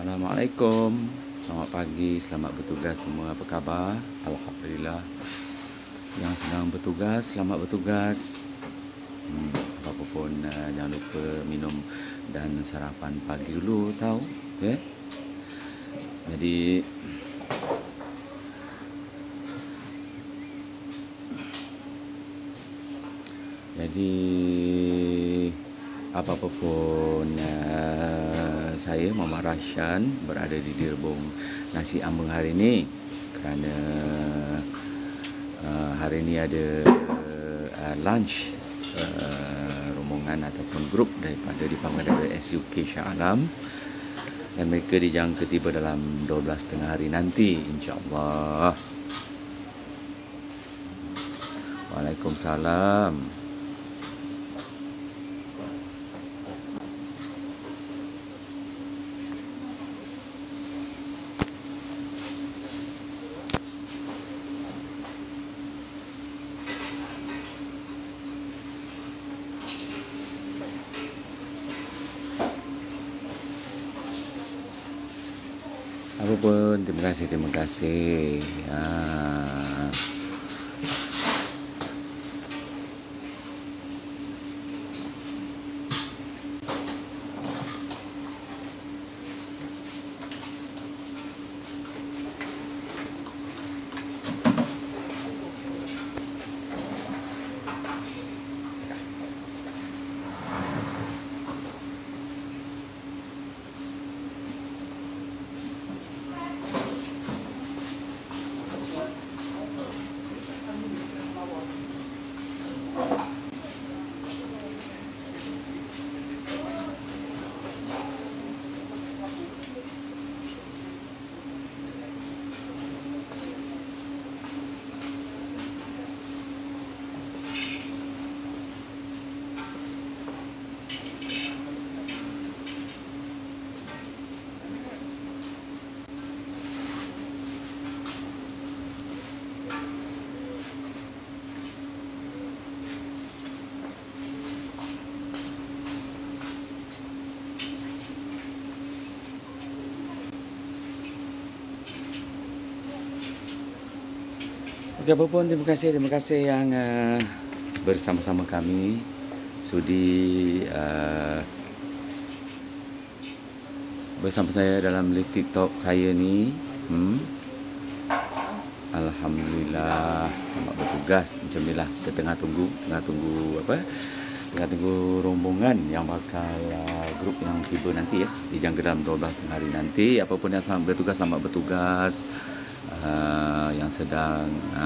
Assalamualaikum. Selamat pagi, selamat bertugas semua. Apa khabar? Alhamdulillah. Yang sedang bertugas, selamat bertugas. Apa pun jangan lupa minum dan sarapan pagi dulu, tahu? Okay? Jadi apa-apa pun saya Muhammad Rashan berada di Dirbung Nasi Ambeng hari ini kerana hari ini ada lunch rombongan ataupun grup daripada Departemen SUK Shah Alam, dan mereka dijangka tiba dalam 12.30 hari nanti, insya-Allah. Waalaikumsalam. Apapun, terima kasih. Okey, apapun, terima kasih yang bersama-sama kami sudi bersama saya dalam live TikTok saya ni. Alhamdulillah, selamat bertugas. Macam inilah kita tengah tunggu rombongan yang bakal grup yang tiba nanti, dijangka dalam 12 hari nanti. Apapun yang selamat bertugas. Yang sedang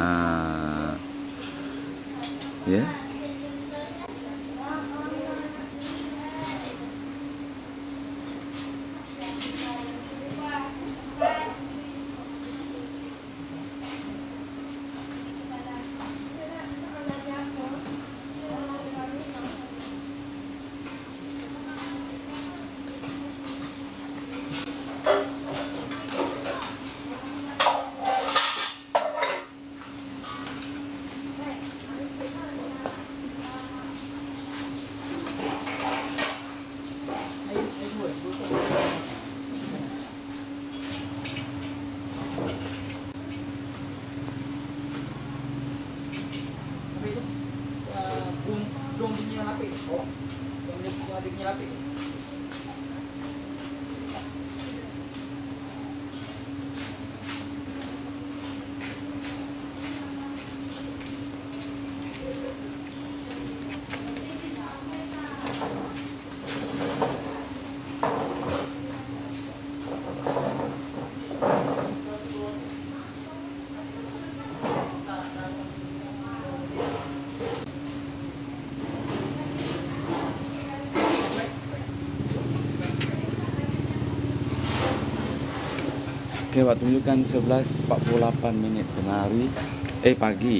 okey, waktu menunjukkan 11.48 tengah hari pagi.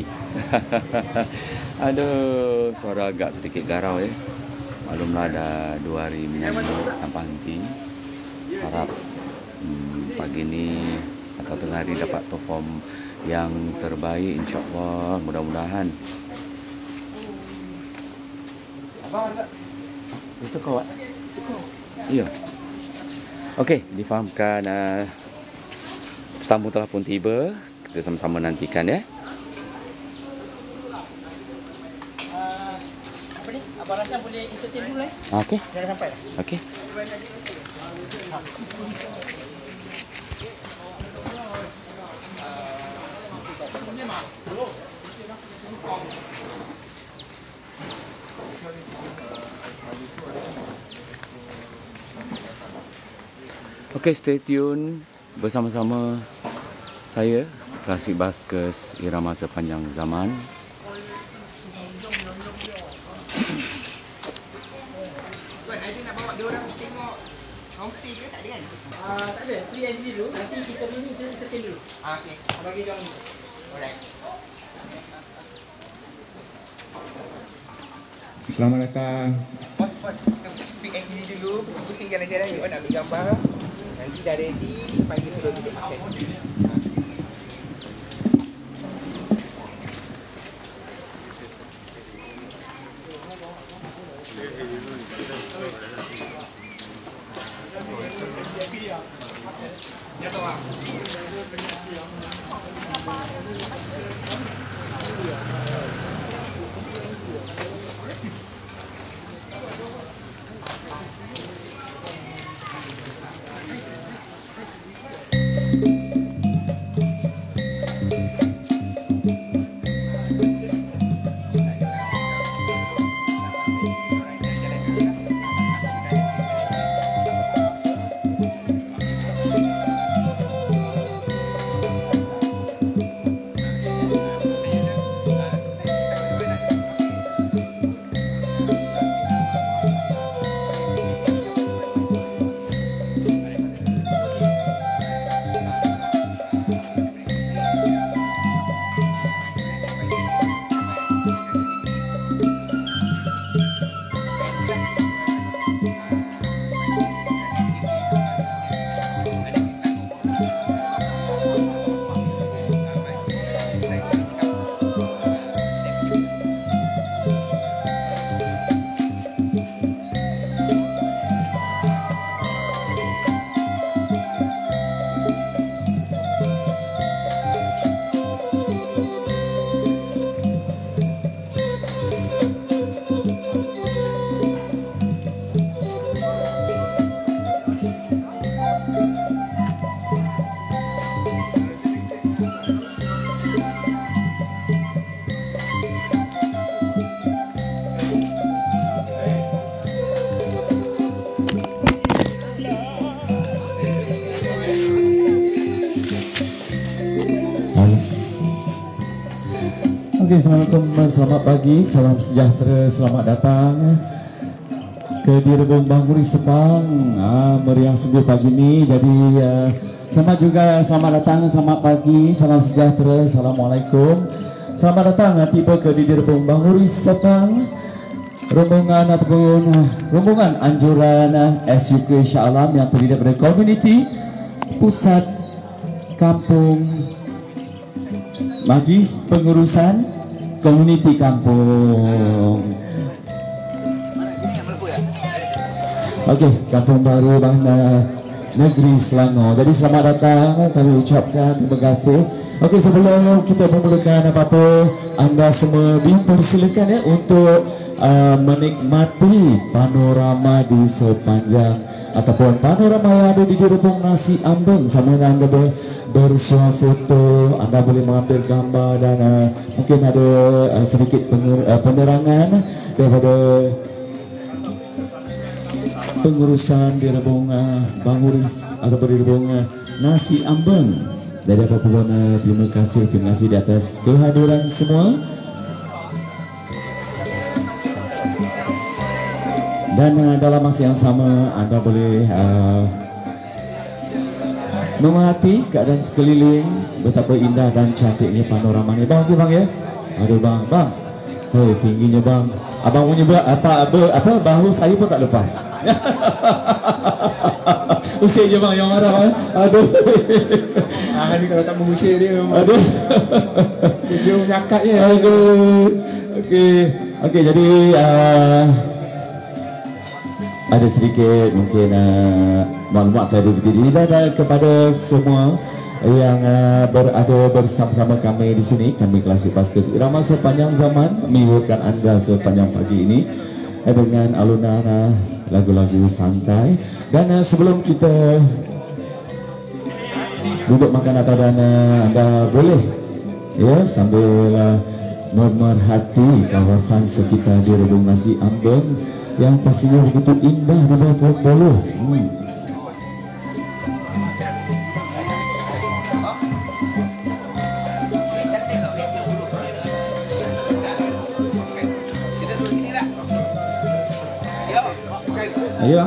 Aduh, suara agak sedikit garau ya. Maklumlah ada 2 hari menyanyi tanpa henti. Harap pagi ni atau tengah hari dapat perform yang terbaik, insya-Allah, mudah-mudahan. Apa? Mesti kau. Iya. Okey, difahamkan tetamu telah pun tiba. Kita sama-sama nantikan ya. Apa ni? Abang Rashan boleh entertain dulu Okey. Dah sampai dah. Okey. Okey, stay tune bersama-sama saya, Klasik Baskers Irama Sepanjang Zaman. Ada nak bawa dia orang tengok homestay ke tak ada kan? Tak ada. Free and easy dulu. Nanti kita ni kita entertain dulu. Okey. Bagi dia orang. Alright. Selamat datang. Pos kita free and easy dulu. Pusing-pusing jalan-jalan. You nak ambil gambar. Nanti dah ready. Panggil dulu kita makan. Okey, Assalamualaikum, selamat pagi, salam sejahtera, selamat datang ke Direbung Bangguri Sepang. Meriah sungguh pagi ni. Jadi selamat juga, selamat datang, selamat pagi, salam sejahtera, assalamualaikum. Selamat datang tiba ke Direbung Bangguri Sepang. Rombongan ataupun rombongan anjuran SUK Shah Alam yang terdiri daripada komuniti pusat kampung Majlis Pengurusan Komuniti Kampung. Okey, Kampung Baru Banda Negeri Selangor. Jadi selamat datang, kami ucapkan terima kasih. Okey, sebelum kita memulakan apa-apa, anda semua dipersilakan ya untuk menikmati panorama di sepanjang ataupun panorama yang ada di Direbung Nasi Ambeng. Sama anda bersuah foto, anda boleh mengambil gambar dan mungkin ada sedikit penerangan daripada pengurusan Direbung Banguris ataupun Direbung Nasi Ambeng. Dari apapun, terima kasih di atas kehadiran semua. Dan dalam masa yang sama anda boleh memerhati keadaan sekeliling, betapa indah dan cantiknya panorama ni. Bang, okey bang ya? Aduh bang. Hei, tingginya bang. Abang punya apa bahu saya pun tak lepas. Usir je bang yang marah. Aduh. Ni kalau tak mengusir dia. Aduh. Dia menyakat je. Aduh. Okey, jadi ada sedikit mungkin maklumat dari diri dan kepada semua yang berada bersama-sama kami di sini, kami Klasik Baskers Irama sepanjang zaman menghiburkan anda sepanjang pagi ini dengan alunan lagu-lagu santai. Dan sebelum kita duduk makan atau anda boleh ya sambil memerhati kawasan sekitar di Rebung Nasi Ambeng yang pastinya begitu indah di bawah pohon boluh. Ayo.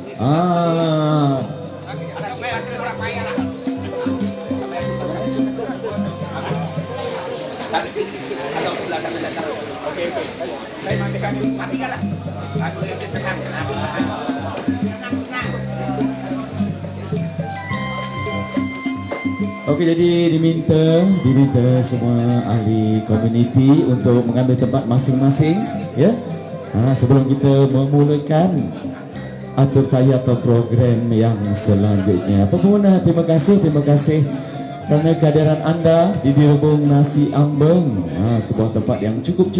Okey, jadi diminta semua ahli komuniti untuk mengambil tempat masing-masing ya. Sebelum kita memulakan atur saya atau program yang selanjutnya. Pemohon terima kasih kerana kehadiran anda di Rebung Nasi Ambeng, sebuah tempat yang cukup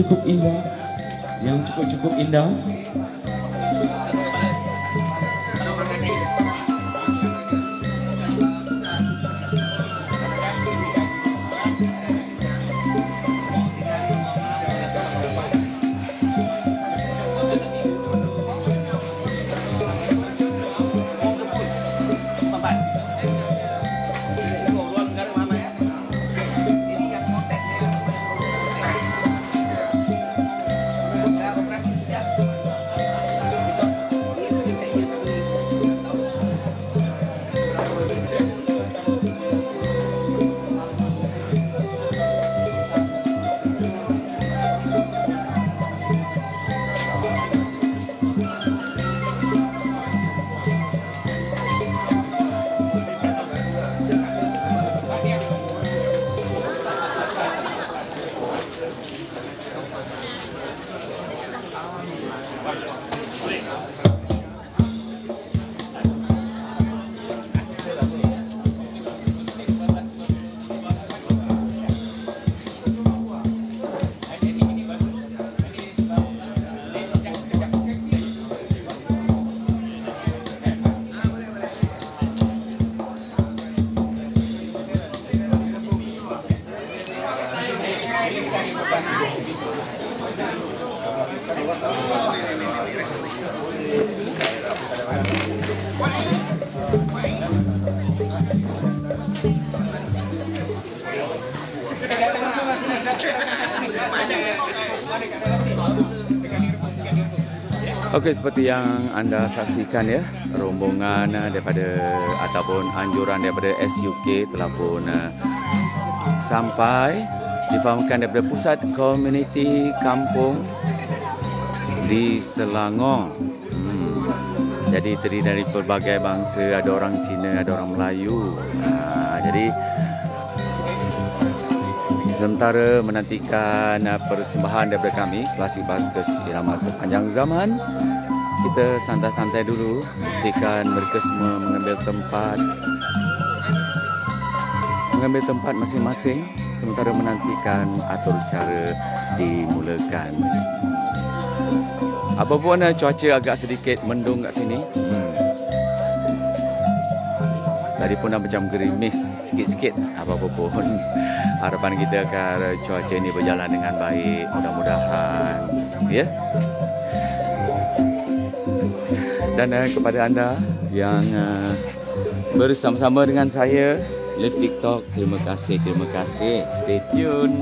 indah, Okey, seperti yang anda saksikan ya, rombongan daripada ataupun anjuran daripada SUK telah pun sampai difahamkan daripada pusat komuniti kampung di Selangor. Jadi terdiri dari pelbagai bangsa, ada orang Cina, ada orang Melayu. Jadi sementara menantikan persembahan daripada kami Klasik Baskers Irama sepanjang zaman, kita santai-santai dulu, pastikan mereka semua mengambil tempat masing-masing sementara menantikan atur cara dimulakan. Apapun cuaca agak sedikit mendung kat sini. Tadi pun dah macam gerimis sikit-sikit. Apa-apa pun harapan kita agar cuaca ini berjalan dengan baik, mudah-mudahan ya. Dan kepada anda yang bersama-sama dengan saya live TikTok, terima kasih. Stay tune.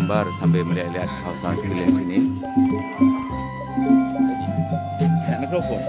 gambar sambil melihat-lihat kawasan sekeliling sini. Nak mikrofon.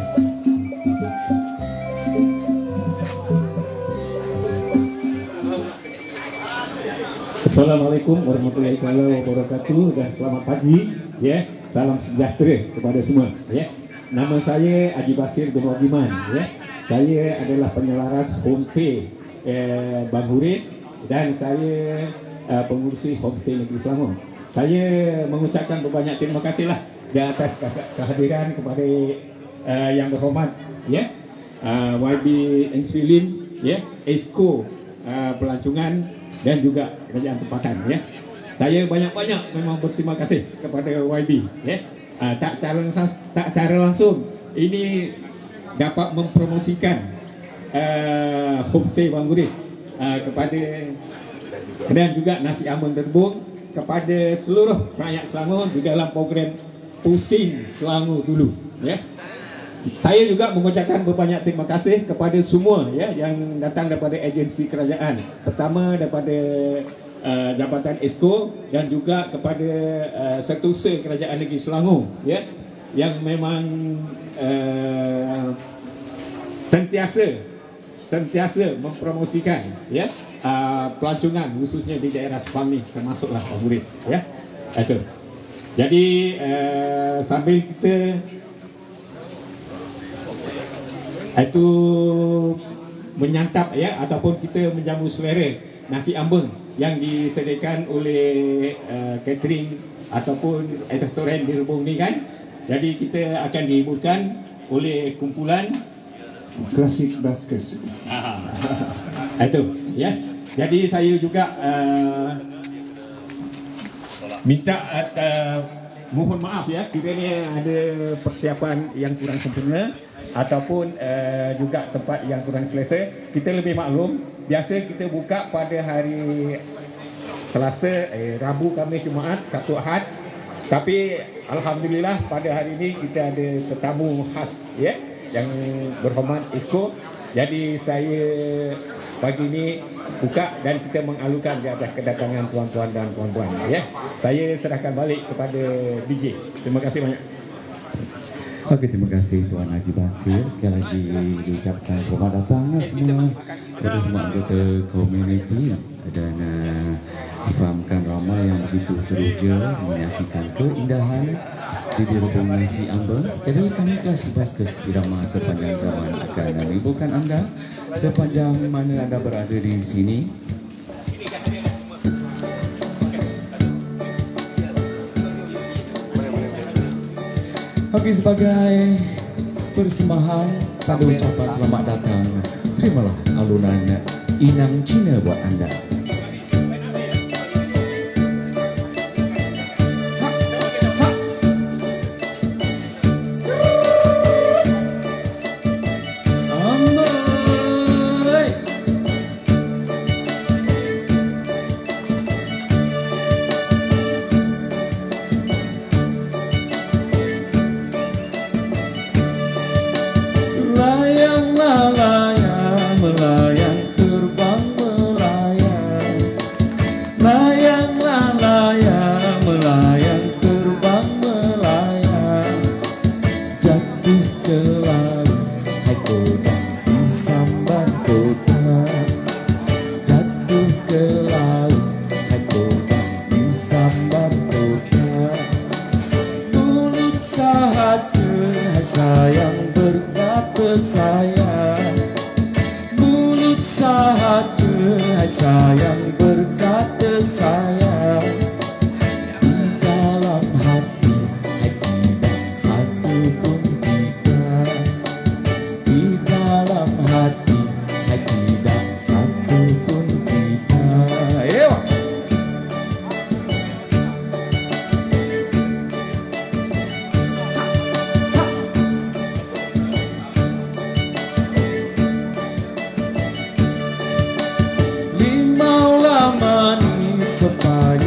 Assalamualaikum warahmatullahi wabarakatuh dan selamat pagi, ya. Salam sejahtera kepada semua, ya. Nama saya Haji Basir bin Wagiman, ya. Saya adalah penyelaras homestay Bang Huris dan saya pengurusi homestay Negeri Selangor. Saya mengucapkan berbanyak terima kasihlah di atas kehadiran kepada yang berhormat, ya. YB Ensfilim, ya, Esko Pelancongan dan juga kerajaan tempatan, ya. Saya banyak-banyak memang berterima kasih kepada YB, ya. Tak secara langsung ini dapat mempromosikan homestay Bang Huris kepada dan juga nasi ambeng terbung kepada seluruh rakyat Selangor di dalam program Pusing Selangor Dulu, ya. Saya juga mengucapkan berbanyak terima kasih kepada semua, ya, yang datang daripada agensi kerajaan. Pertama daripada Jabatan Esko dan juga kepada Setiausaha Kerajaan Negeri Selangor, ya, yang memang sentiasa mempromosikan, ya, pelancongan khususnya di daerah Sepang ni, termasuklah Bang Huris, ya. Itu. Jadi sambil kita itu menyantap, ya, ataupun kita menjamu selera nasi ambeng yang disediakan oleh catering ataupun restoran di Rebung ni, kan. Jadi kita akan dihiburkan oleh kumpulan Klasik Baskers. itu, ya. Jadi saya juga minta mohon maaf, ya, kiranya ada persiapan yang kurang sempurna ataupun juga tempat yang kurang selesa. Kita lebih maklum, biasa kita buka pada hari Selasa, Rabu, Khamis, Jumaat, Sabtu, Ahad. Tapi alhamdulillah pada hari ini kita ada tetamu khas, ya, yang berhormat Esko. Jadi saya pagi ini buka dan kita mengalukan di atas kedatangan tuan-tuan dan puan-puan, ya. Saya serahkan balik kepada DJ. Terima kasih banyak. Oke, terima kasih Tuan Haji Basir. Sekali lagi diucapkan selamat datang semua kepada semua anggota komuniti dan difahamkan ramai yang begitu teruja menyaksikan keindahan di Rebung Nasi Ambeng. Jadi kami Klasik Baskers irama sepanjang zaman akan menghiburkan anda sepanjang mana anda berada di sini. Oke, sebagai persembahan pada ucapan selamat datang, terimalah alunan Inang Cina buat anda. Sayang berkata sayang, mulut sahaja. Sayang berkata sayang, di dalam hati tidak satu pun tidak. Di dalam hati tidak satu pun tidak. Ewa. Manis pepaya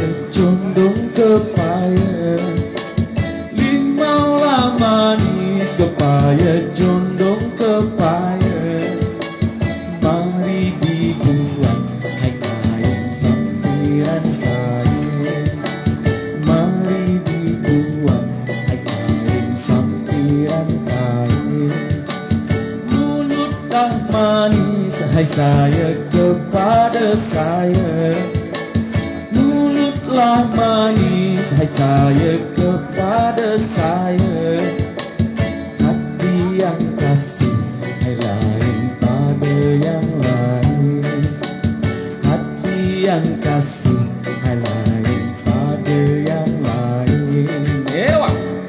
hai saya kepada saya. Mulutlah manis, hai saya kepada saya. Hati yang kasih, hai lain pada yang lain. Hati yang kasih, hai lain pada yang lain. Ewa.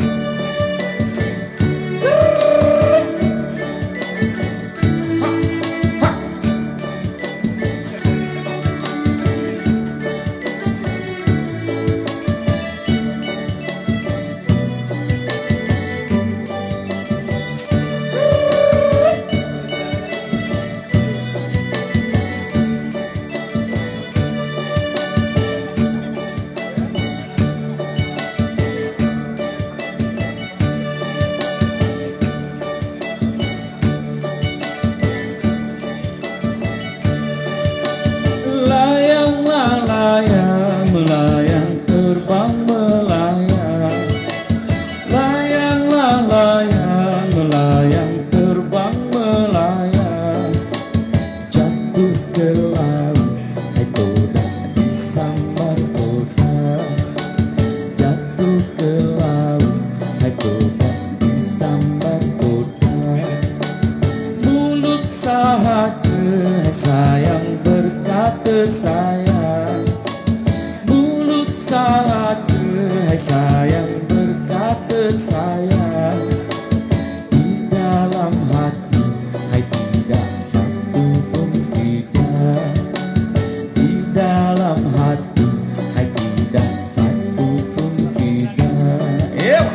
Layang, melayang, terbang melayang. Layanglah layang, melayang, terbang melayang. Jatuh ke laut, hai toda disambar toda. Jatuh ke laut, hai toda disambar toda. Mulut sahaja, hai sayang berkata sayang. Mulut sahaja, hai sayang berkata sayang. Di dalam hati, hai tidak satu pun tidak. Di dalam hati, hai tidak satu pun tidak. Yuk.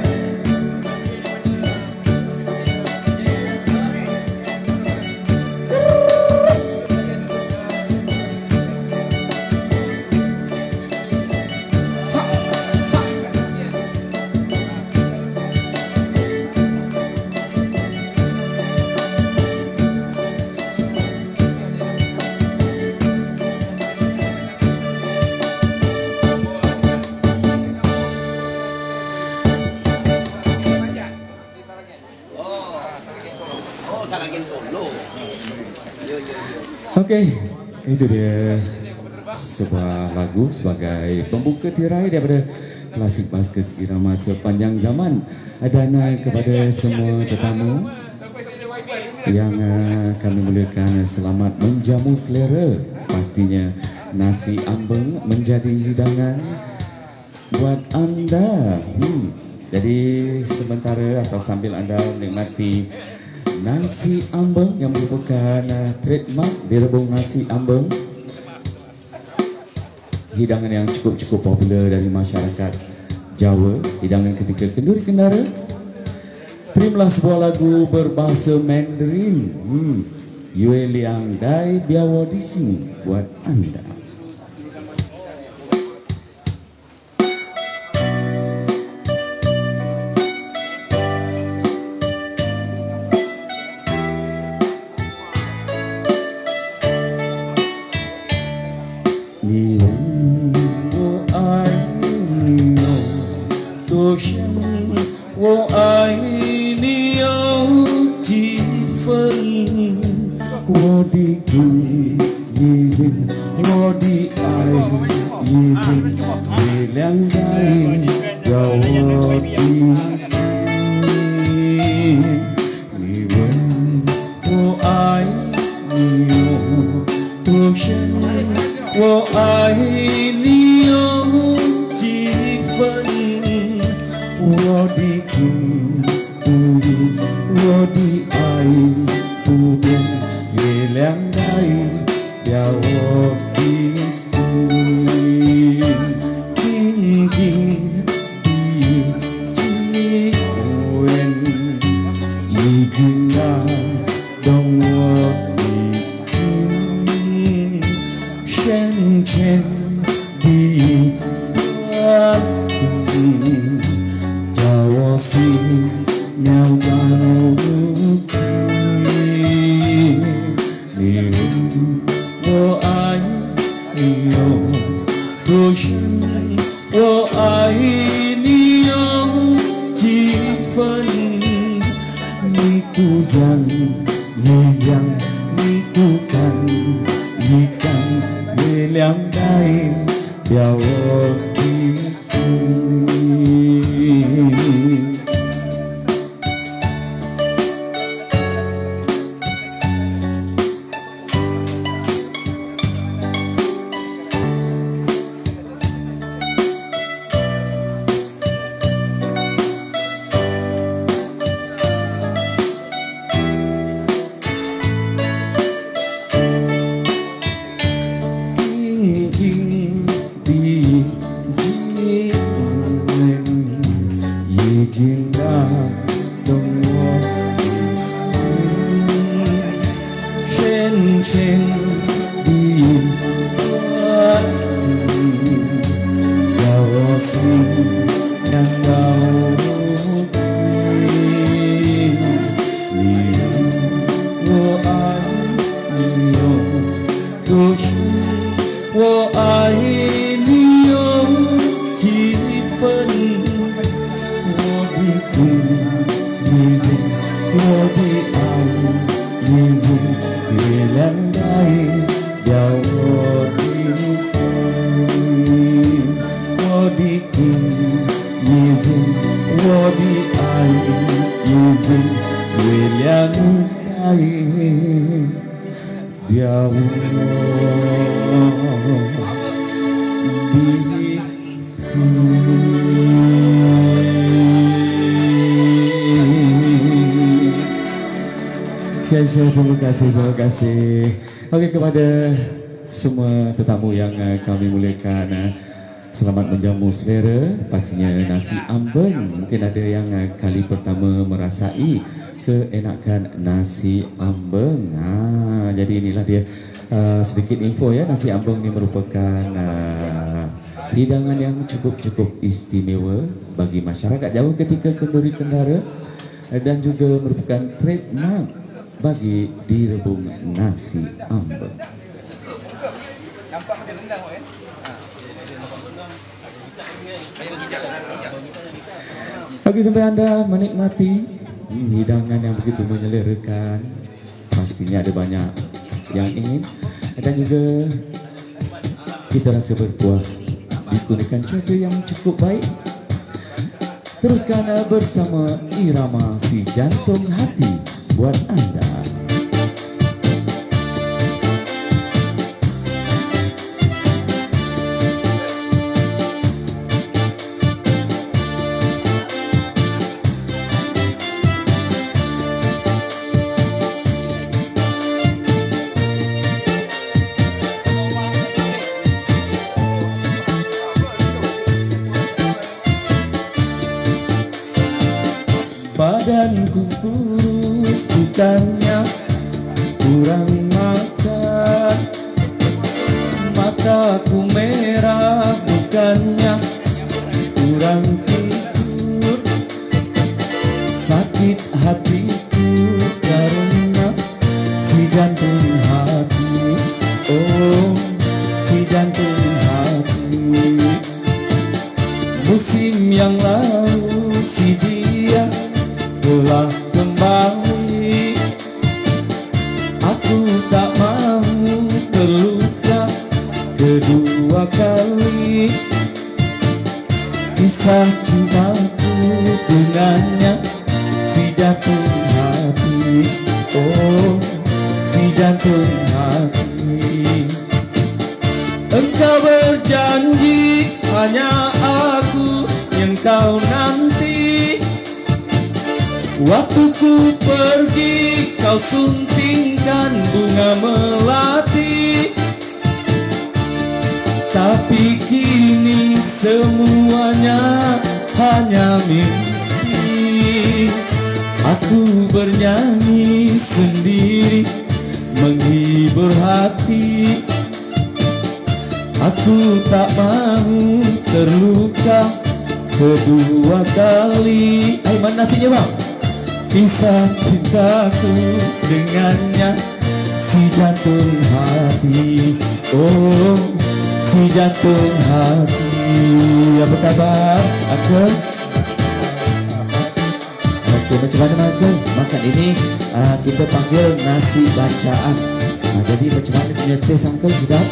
Oke, itu dia sebuah lagu sebagai pembuka tirai daripada klasik Baskes irama sepanjang zaman. Dan kepada semua tetamu yang kami muliakan, selamat menjamu selera. Pastinya nasi ambeng menjadi hidangan buat anda. Jadi sementara atau sambil anda menikmati nasi ambeng yang merupakan trademark di Rebung Nasi Ambeng, hidangan yang cukup popular dari masyarakat Jawa, hidangan ketika kenduri kendara. Terimalah sebuah lagu berbahasa Mandarin, Yue Liang Dai Biawa Dising buat anda. Niku zang, ni zang, niku kan Terima kasih. Oke, kepada semua tetamu yang kami muliakan, selamat menjamu selera. Pastinya nasi ambeng. Mungkin ada yang kali pertama merasai keenakan nasi ambeng. Jadi inilah dia sedikit info ya. Nasi ambeng ini merupakan hidangan yang cukup istimewa bagi masyarakat Jawa ketika kenduri kendara dan juga merupakan trademark bagi direbung nasi ambeng. Bagi sampai Anda menikmati hidangan yang begitu menyelerakan, pastinya ada banyak yang ingin dan juga kita rasa berpuas digunakan cuaca yang cukup baik. Teruskan bersama irama si jantung hati buat Anda. Badanku kurus bukannya kurang makan, mataku merah bukannya kurang tidur, sakit hatiku karena si jantung hati, oh si jantung hati. Musim yang lalu si dia telah kembali, aku tak mau terluka kedua kali. Kisah cintaku dengannya si jantung hati, oh si jantung hati. Engkau berjanji hanya aku yang kau nanti. Waktu ku pergi kau suntingkan bunga melati, tapi kini semuanya hanya mimpi. Aku bernyanyi sendiri menghibur hati, aku tak mau terluka kedua kali. Ayo mana nasinya bang? Kisah cintaku dengannya si jantung hati, oh si jantung hati. Apa kabar Uncle? Oke, macam mana Uncle? Makan ini kita panggil nasi bacaan. Jadi macam mana punya taste Uncle? Sedap?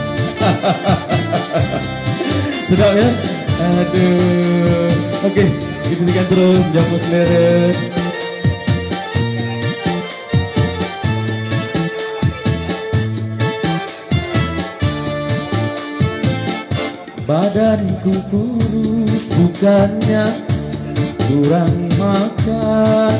Sedap ya? Aduh. Oke. Dikusikan terus menjamu selera. Badanku kurus bukannya kurang makan,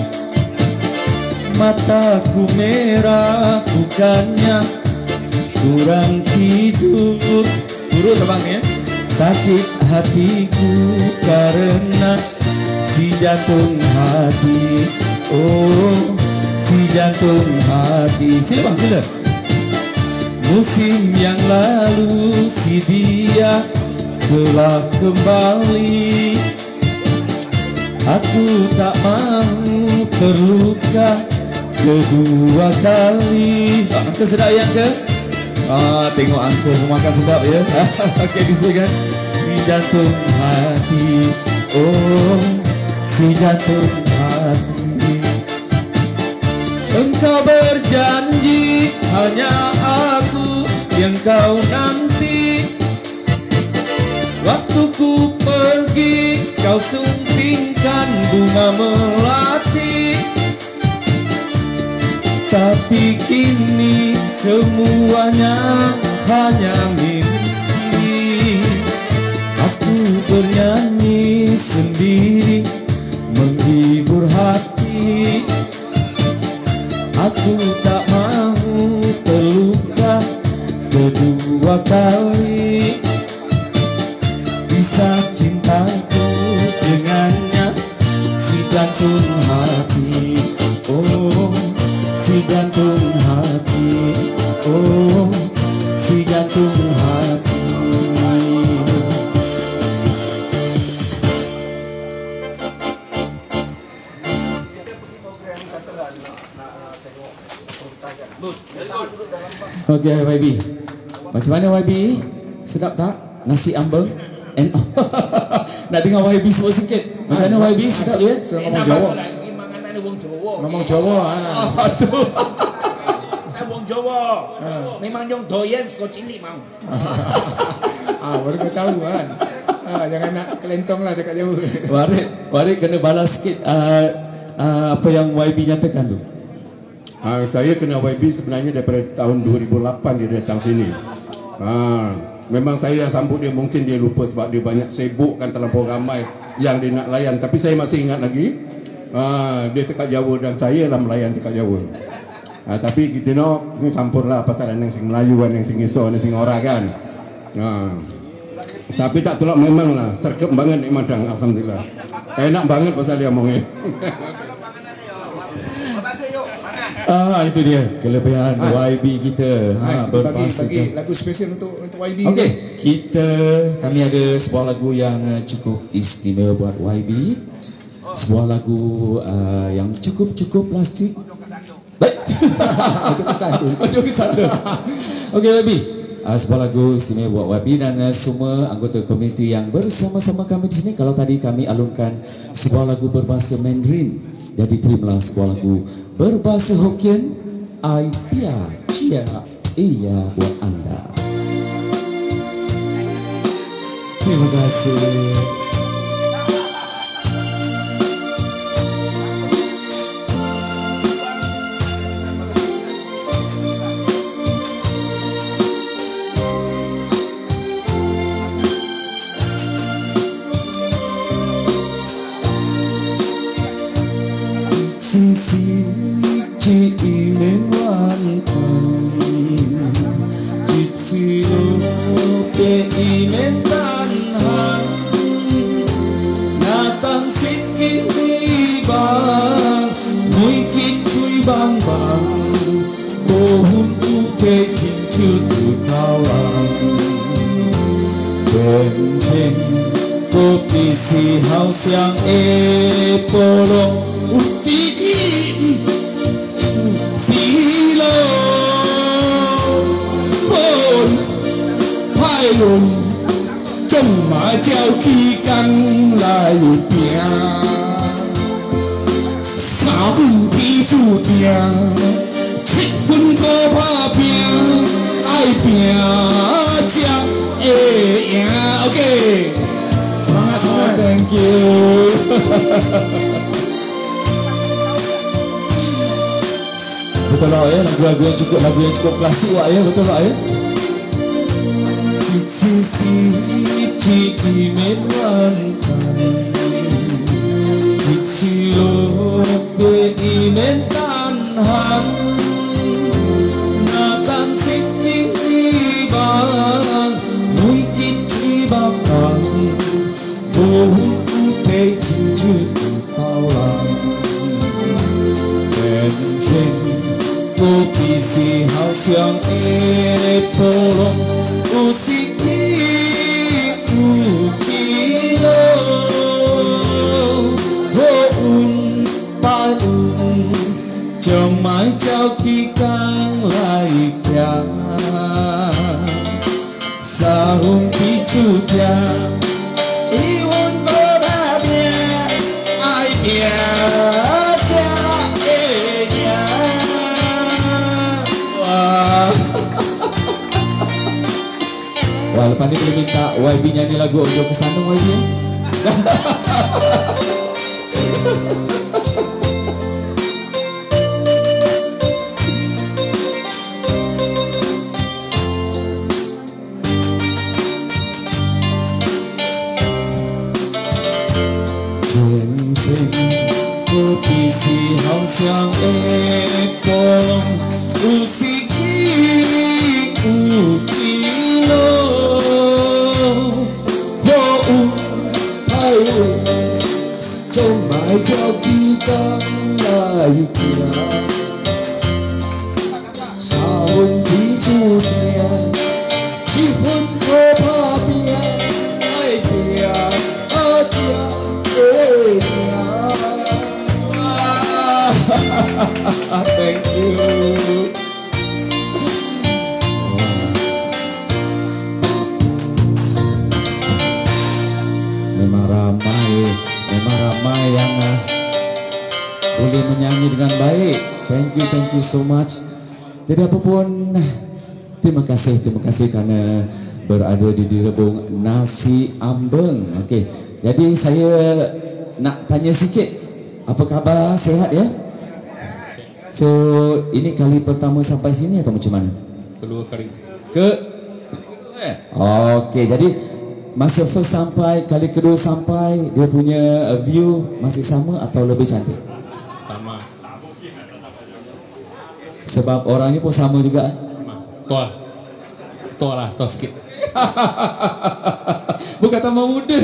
mataku merah bukannya kurang tidur. Kurus abang ya. Sakit hatiku karena si jantung hati. Oh, si jantung hati. Sila bang, sila. Musim yang lalu si dia telah kembali. Aku tak mau terluka kedua kali. Angka sedap yang ke? Tengok angka makan sedap ya. Okey, disilakan. Si jantung hati. Oh, si jantung hati. Engkau berjanji hanya aku yang kau nanti. Waktu ku pergi kau sumpingkan bunga melati. Tapi kini semuanya hanya mimpi. Aku bernyanyi sendiri menghibur hati. Aku tak mau terluka kedua kali. Bisa cintaku dengannya si jantung hati. Oh, si jantung hati. Oh, si jantung hati. Okey, YB. Macam mana YB? Sedap tak? Nasi ambeng? Nak dengar YB sebut sikit. Macam mana YB? Sedap ya? Ngomong Jawa. Ngomong Jawa. Aduh. Saya wong Jawa. Memang yang doyan sego cilik mau. Baru kau tahu kan. Jangan nak kelentong lah cakap jauh. Warid kena balas sikit apa yang YB nyatakan tu. Saya kenal YB sebenarnya daripada tahun 2008 dia datang sini. Memang saya sambut dia, mungkin dia lupa sebab dia banyak sibuk kan, terlampau ramai yang dia nak layan. Tapi saya masih ingat lagi, dia cakap Jawa dan saya lah melayan cakap Jawa. Tapi kita nak campur lah pasal yang sing Melayu kan, yang sing Iso, yang sing Ora kan. Tapi tak tolak memang lah, serkep banget Nek Madang, alhamdulillah. Enak banget pasal dia omongnya. Itu dia kelebihan YB kita. Bagi lagu spesial untuk YB. Okey, kami ada sebuah lagu yang cukup istimewa buat YB. Sebuah lagu yang cukup plastik. Baik. Untuk kesatu. Okey YB. Sebuah lagu istimewa buat YB dan semua anggota komiti yang bersama-sama kami di sini. Kalau tadi kami alunkan sebuah lagu berbahasa Mandarin, jadi terimalah sebuah lagu berbahasa Hokkien, Ai Pia Chia Iya buat anda. Terima kasih. Sisi ci imen wantan, jitsio pe imen tanhan, natang sikiri bang, muikit cui bang bang, kohun uke cincut utawang, benjeng kopi si haus yang polong. Ufikin silo pon pailung trong ma treo khi căng lại bia sao hùng đi chủ bia thích quân có ba bia ai bia cha ok Semangat, semangat. Thank you. Betul lah ya, lagu-lagu yang cukup klasik wak ya, betul lah ya. Cici cici menwan cici lobe imentan han natan siki bang mui cici bakang bohu te cici taulang benjen kopi si hao siang tolong usiki ukilo houn paun trong mái trao kỳ cang lại kya sa hùng kỳ chu kya iwon ko ba bia ai bia cha e nya wah lepas ni boleh minta YB nyanyi lagu Ojo Kesandung YB ya? Trên trên kopi si hao siang ekong usiki ukilo ho hai trong mãi cho kita lại kia sao đi chu bia chỉ muốn có ba bia ai bia ở kia thank you. Memang ramai yang boleh menyanyi dengan baik. Thank you so much. Jadi apapun, terima kasih karena berada di Direbung Nasi Ambeng. Okey, jadi saya nak tanya sikit, apa khabar? Sehat ya? So ini kali pertama sampai sini atau macam mana? Kedua kali. Okey, jadi masa first sampai, kali kedua sampai, dia punya view masih sama atau lebih cantik? Sama. Sebab orangnya pun sama juga. Tua sikit. Bukan tambah muda.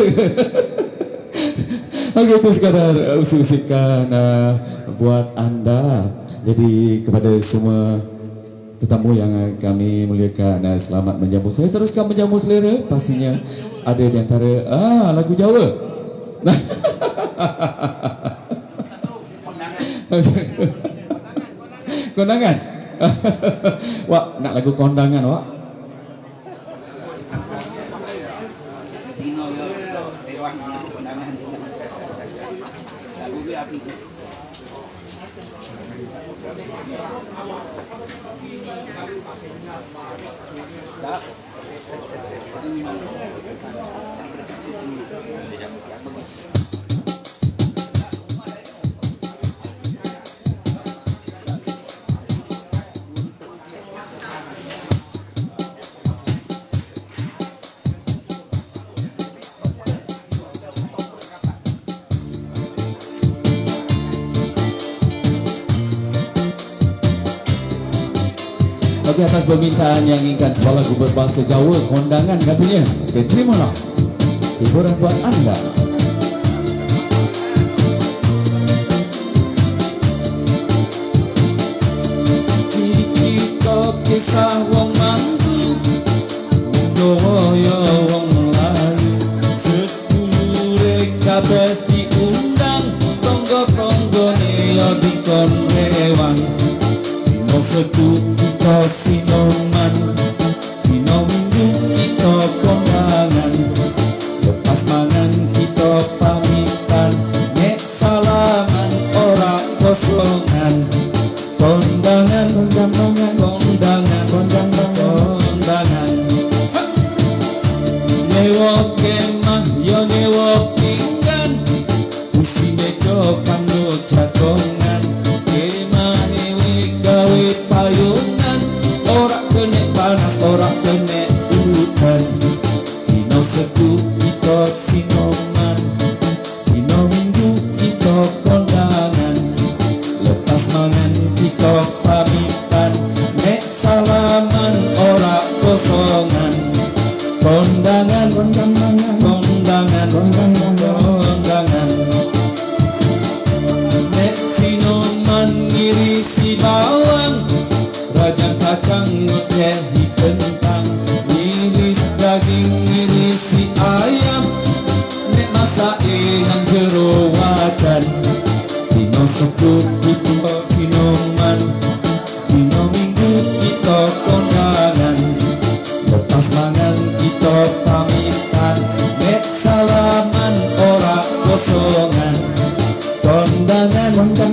Okey, itu sekadar usik-usikan buat anda. Jadi kepada semua tetamu yang kami muliakan, selamat menjamu selera. Teruskan menjamu selera. Pastinya ada di antara lagu Jawa. Kondangan. Wak, nak lagu kondangan wak. Okey, atas permintaan yang inginkan sebuah lagu berbahasa Jawa, kondangan katanya. Okey, terimalah hiburan buat anda. Cicito kisah wong mantu doyo wong layu sedulure kabeh diundang tonggo-tonggone yo dikon rewang dino setu kita sinoman dino minggu kita kondangan lepas mangan kita pamitan nek salaman ora kosongan kondangan nyewa kemah yo nyewa yo kanggo jagongan kemahewe gawe payungan ora kene panas ora kene udan dino setu kita sinoman dino minggu kita kondangan lepas mangan kita pamitan nek salaman ora kosongan kondangan nek sinoman ngirisi bawang rajang kacang ngehi kentang ngiris daging ngirisi ayam nek masake nang jero wajan dino setu kita sinoman dino minggu kita kondangan lepas mangan kita pamitan nek salaman ora kosongan kondangan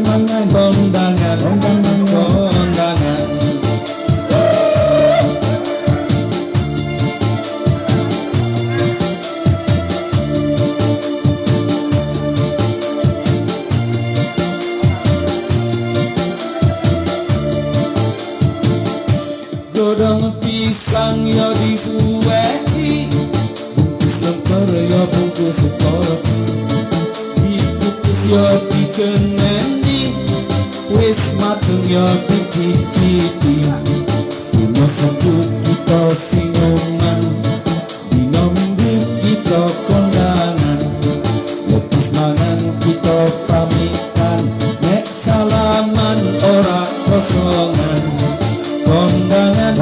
godong pisang yo disuweki bungkus lemper yo bungkus kopi dikukus yo dikeneni wis mateng yo dicicipi dino setu kita sinoman dino minggu kita kondangan lepas mangan kita pamitan nek salaman ora kosongan kondangan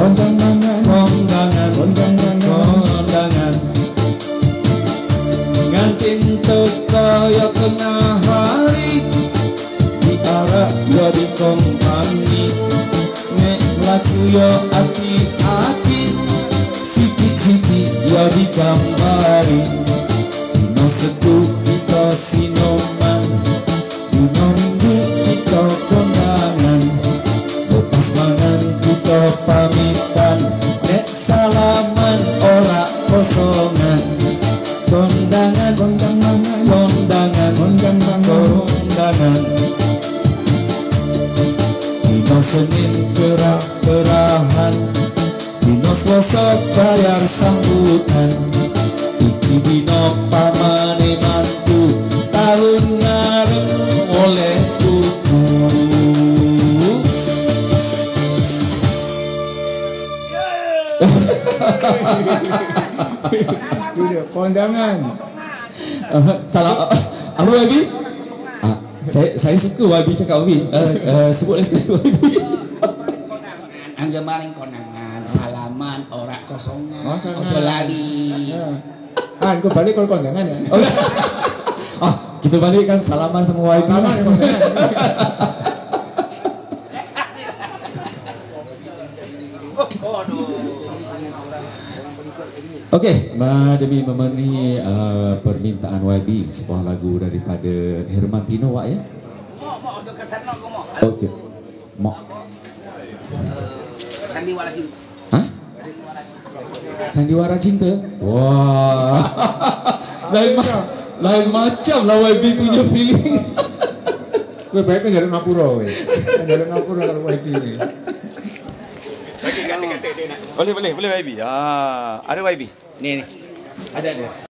ngantin teka ya tengah hari diarak ya di kompani nek laku ya aki-aki siti-siti ya digambari dino setu kita sinoman dino minggu kita kondangan lepas mangan kita pamitan nek salaman ora kosongan kondangan dino Senin kerah-kerahan dino Selasa bayar sambutan iki dino pamane mantu tahun ngarep oleh tuku Itu dia kondangan. Salah apa Wabi? Saya suka Wabi cakap Wabi. Sebutlah sekali Wabi. Angga maring kondangan, salaman ora kosongan. Oh, sangat. Ojo lali. Kau balik kalau kondangan ya. Kita balik kan salaman sama Wabi. Salaman ya kondangan. Okey, demi memenuhi permintaan YB sebuah lagu daripada Hermantino Wak ya. Mok ojo kesana kok mok. Okey. Mok. Sandiwara cinta. Hah? Sandiwara cinta? Wah. lain macam lah YB punya feeling. Gue baik kan jalan Mapuro, jalan Mapuro kalau YB. Boleh YB. Ada YB. Nih. Ada.